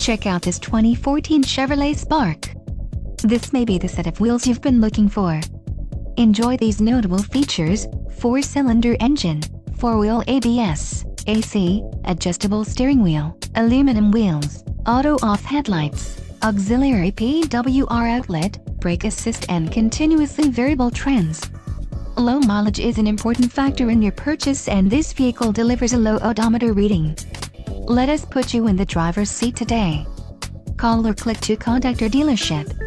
Check out this 2014 Chevrolet Spark. This may be the set of wheels you've been looking for. Enjoy these notable features: 4-cylinder engine, 4-wheel ABS, AC, adjustable steering wheel, aluminum wheels, auto-off headlights, auxiliary PWR outlet, brake assist and continuously variable trans. Low mileage is an important factor in your purchase, and this vehicle delivers a low odometer reading. Let us put you in the driver's seat today. Call or click to contact our dealership.